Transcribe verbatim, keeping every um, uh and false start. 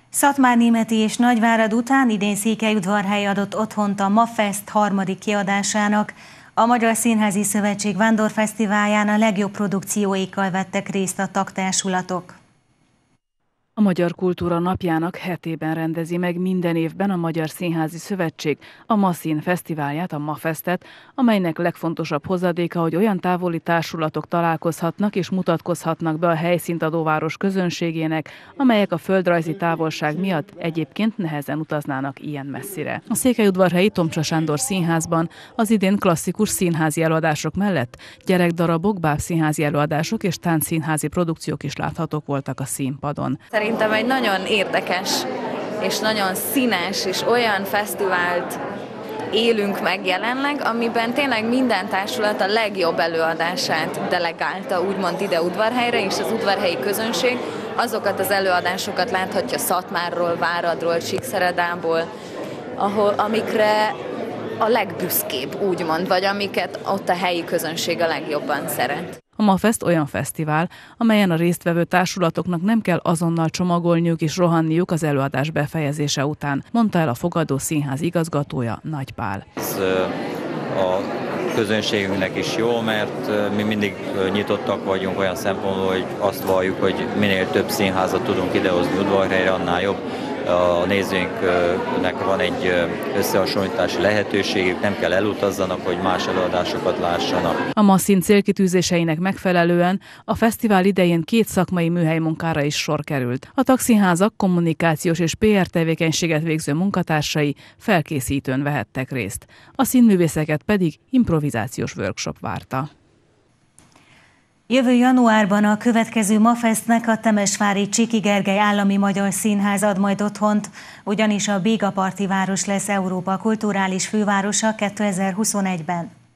Szatmárnémeti és Nagyvárad után idén Székelyudvarhely adott otthont a MAFest harmadik kiadásának. A Magyar Színházi Szövetség Vándorfesztiválján a legjobb produkcióikkal vettek részt a tagtársulatok. A Magyar Kultúra Napjának hetében rendezi meg minden évben a Magyar Színházi Szövetség a MASZIN fesztiválját, a MAFestet, amelynek legfontosabb hozadéka, hogy olyan távoli társulatok találkozhatnak és mutatkozhatnak be a helyszínt adó város közönségének, amelyek a földrajzi távolság miatt egyébként nehezen utaznának ilyen messzire. A székelyudvarhelyi Tomcsa Sándor Színházban az idén klasszikus színházi előadások mellett gyerekdarabok, bábszínházi előadások és táncszínházi produkciók is láthatók voltak a színpadon. Szerintem egy nagyon érdekes és nagyon színes és olyan fesztivált élünk meg jelenleg, amiben tényleg minden társulat a legjobb előadását delegálta, úgymond ide Udvarhelyre, és az udvarhelyi közönség azokat az előadásokat láthatja Szatmárról, Váradról, Csíkszeredából, ahol, amikre a legbüszkébb, úgymond, vagy amiket ott a helyi közönség a legjobban szeret. A MAFest olyan fesztivál, amelyen a résztvevő társulatoknak nem kell azonnal csomagolniuk és rohanniuk az előadás befejezése után, mondta el a Fogadó Színház igazgatója, Nagy Pál. Ez a közönségünknek is jó, mert mi mindig nyitottak vagyunk olyan szempontból, hogy azt valljuk, hogy minél több színházat tudunk idehozni Udvarhelyre, annál jobb. A nézőinknek van egy összehasonlítási lehetőségük, nem kell elutazzanak, hogy más előadásokat lássanak. A MASZIN célkitűzéseinek megfelelően a fesztivál idején két szakmai műhelymunkára is sor került. A tagszínházak kommunikációs és pé er tevékenységet végző munkatársai felkészítőn vehettek részt. A színművészeket pedig improvizációs workshop várta. Jövő januárban a következő MAFestnek a temesvári Csiki Gergely Állami Magyar Színház ad majd otthont, ugyanis a Bégaparti város lesz Európa kulturális fővárosa kétezer-huszonegyben.